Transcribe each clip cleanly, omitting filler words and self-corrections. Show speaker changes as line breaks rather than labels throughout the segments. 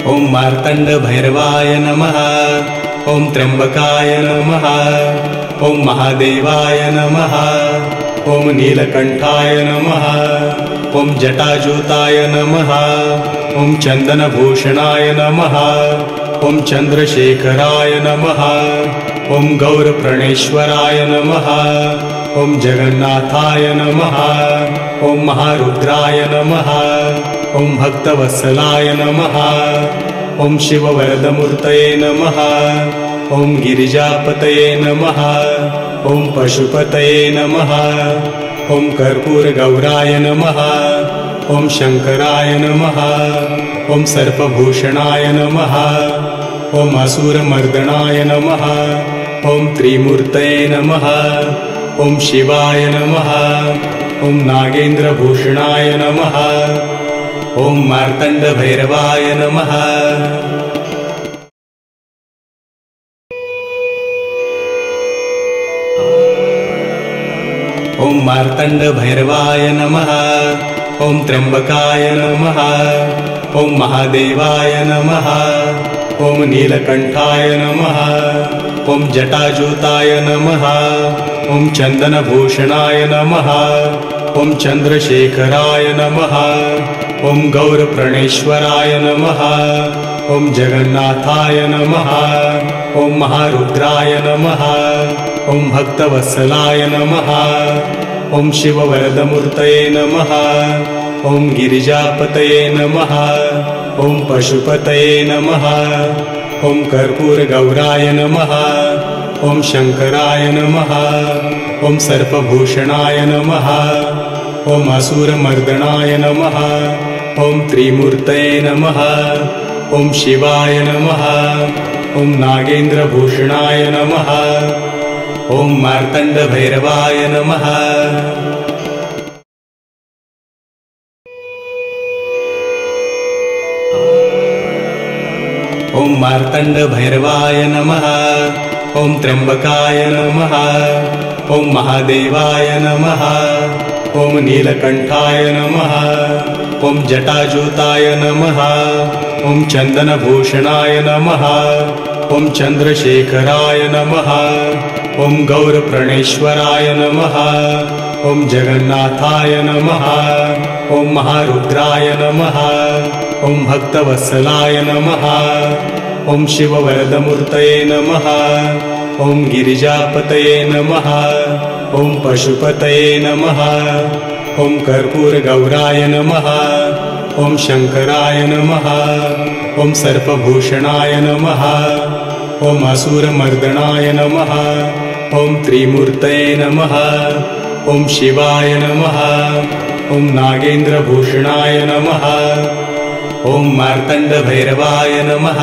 ॐ मार्तण्डभैरवाय नमः। ॐ त्र्यम्बकाय नमः। ॐ महादेवाय नमः। ॐ नीलकण्ठाय नमः। ॐ जटाजूताय नमः। ॐ चन्दनभूषणाय नमः। ॐ चन्द्रशेखराय नमः। ॐ गौरप्रणेश्वराय नमः। ॐ जगन्नाथाय नमः। ॐ महारुद्राय नमः। ॐ भक्तवत्सलाय नमः। ॐ शिववरदमूर्तये नमः। ॐ गिरिजापतये नमः। ॐ पशुपतये नमः। ॐ कर्पूरगौराय नमः। ॐ शङ्कराय नमः। ॐ सर्पभूषणाय नमः। ॐ असुरमर्दनाय नमः। ॐ त्रिमूर्तये नमः। ॐ शिवाय नमः। ॐ नागेन्द्रभूषणाय नमः। ॐ मार्तण्डभैरवाय नमः। ॐ मार्तण्डभैरवाय नमः। ॐ त्र्यम्बकाय नमः। ॐ महादेवाय नमः। ॐ नीलकण्ठाय नमः। ॐ जटाजूताय नमः। ॐ चन्दनभूषणाय नमः। ॐ चन्द्रशेखराय नमः। ॐ गौरप्रणेश्वराय नमः। ॐ जगन्नाथाय नमः। ॐ महारुद्राय नमः। ॐ भक्तवत्सलाय नमः। ॐ शिववरदमूर्तये नमः। ॐ गिरिजापतये नमः। ॐ पशुपतये नमः। ॐ कर्पूरगौराय नमः। ॐ शङ्कराय नमः। ॐ सर्पभूषणाय नमः। ॐ असुरमर्दनाय नमः। ॐ त्रिमूर्तये नमः। ॐ शिवाय नमः। ॐ नागेन्द्रभूषणाय नमः। ॐ मार्तण्डभैरवाय नमः। ॐ मार्तण्डभैरवाय नमः। ॐ त्र्यम्बकाय नमः। ॐ महादेवाय नमः। ॐ नीलकण्ठाय नमः। ॐ जटाजूताय नमः। ॐ चन्दनभूषणाय नमः। ॐ चन्द्रशेखराय नमः। ॐ गौरप्रणेश्वराय नमः। ॐ जगन्नाथाय नमः। ॐ महारुद्राय नमः। ॐ भक्तवत्सलाय नमः। ॐ शिववरदमूर्तये नमः। ॐ गिरिजापतये नमः। ॐ पशुपतये नमः। ॐ कर्पूरगौराय नमः। ॐ शङ्कराय नमः। ॐ सर्पभूषणाय नमः। ॐ असुरमर्दनाय नमः। ॐ त्रिमूर्तये नमः। ॐ शिवाय नमः। ॐ नागेन्द्रभूषणाय नमः। ॐ मार्तण्डभैरवाय नमः।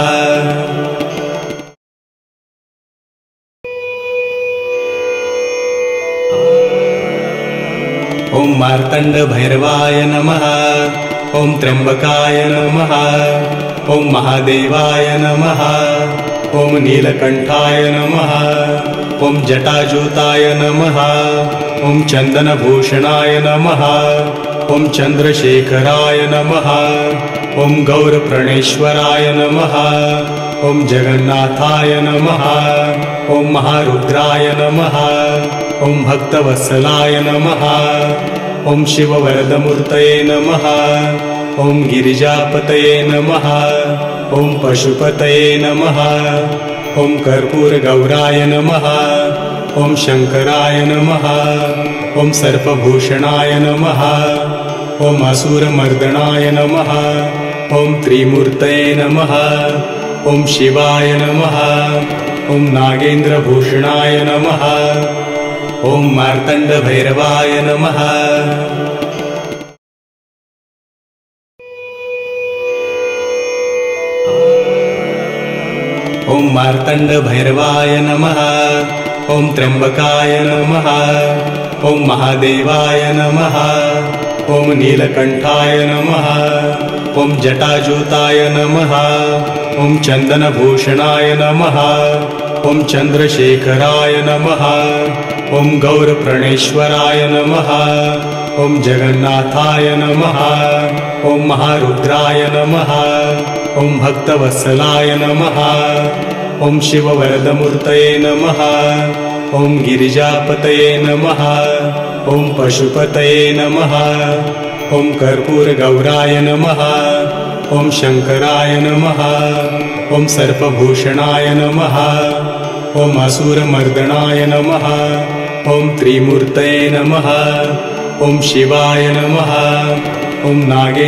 ॐ मार्तण्डभैरवाय नमः। ॐ त्र्यम्बकाय नमः। ॐ महादेवाय नमः। ॐ नीलकण्ठाय नमः। ॐ जटाजूताय नमः। ॐ चन्दनभूषणाय नमः। ॐ चन्द्रशेखराय नमः। ॐ गौरप्रणेश्वराय नमः। ॐ जगन्नाथाय नमः। ॐ महारुद्राय नमः। ॐ भक्तवत्सलाय नमः। ॐ शिववरदमूर्तये नमः। ॐ गिरिजापतये नमः। ॐ पशुपतये नमः। ॐ कर्पूरगौराय नमः। ॐ शङ्कराय नमः। ॐ सर्पभूषणाय नमः। ॐ असुरमर्दनाय नमः। ॐ त्रिमूर्तये नमः। ॐ शिवाय नमः। ॐ नागेन्द्रभूषणाय नमः। ॐ मार्तण्डभैरवाय नमः। ॐ मार्तण्डभैरवाय नमः। ॐ त्र्यम्बकाय नमः। ॐ महादेवाय नमः। ॐ नीलकण्ठाय नमः। ॐ जटाजूताय नमः। ॐ चन्दनभूषणाय नमः। ॐ चन्द्रशेखराय नमः। ॐ गौरप्रणेश्वराय नमः। ॐ जगन्नाथाय नमः। ॐ महारुद्राय नमः। ॐ भक्तवत्सलाय नमः। ॐ शिववरदमूर्तये नमः। ॐ गिरिजापतये नमः। ॐ पशुपतये नमः। ॐ कर्पूरगौराय नमः। ॐ शङ्कराय नमः। ॐ सर्पभूषणाय नमः। ॐ असुरमर्दनाय नमः। ॐ त्रिमूर्तये नमः। ॐ शिवाय नमः। ॐ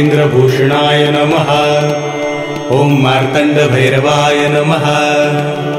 नागेन्द्रभूषणाय नमः। ॐ मार्तण्डभैरवाय नमः।